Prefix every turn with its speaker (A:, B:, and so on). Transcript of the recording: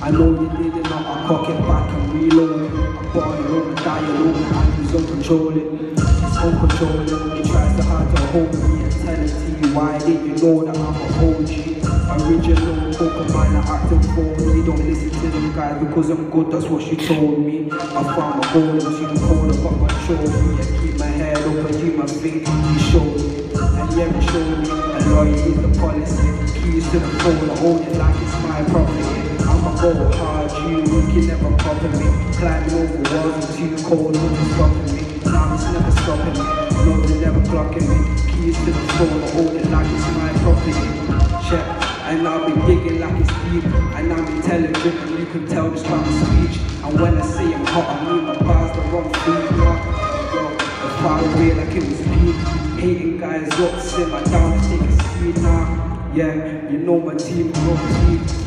A: I know you did it, not I cock it back and reload it. I bought it over, die alone, and he's uncontrolling. He's uncontrolling, he tries to hard to hold me and tell it to you. Why did you know that I'm a OG? Original Pokemon, I acting phony. Don't listen to them guys because I'm good, that's what she told me. I found my goal, and she called, I got my trophy. I keep my head up and do my thing, he showed me. And yeah, he showed me, and loyalty is the policy. Keys to the phone, I own it like it's my property. I'ma go hard, you can never copy me. Climbing over walls, I'm too cold, nothing's stopping me. Now it's never stopping me, no, they're never blocking me. Keys to the phone, I own it like it's my property. Check. And I'll be digging like it's deep, and I'm intelligent, and you can tell just by my speech. And when I say I'm hot, I mean my bars the wrong feet. Yo, I'm far away like it was peak. Hating guys up, simmer down and take a seat now. Yeah, you know my team, wrong team.